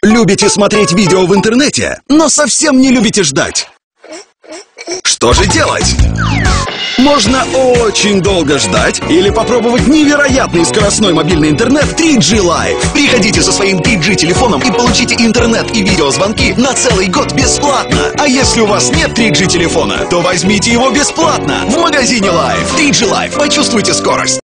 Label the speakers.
Speaker 1: Любите смотреть видео в интернете, но совсем не любите ждать? Что же делать? Можно очень долго ждать или попробовать невероятный скоростной мобильный интернет 3G Live. Приходите со своим 3G телефоном и получите интернет и видеозвонки на целый год бесплатно. А если у вас нет 3G телефона, то возьмите его бесплатно в магазине Live. 3G Live. Почувствуйте скорость.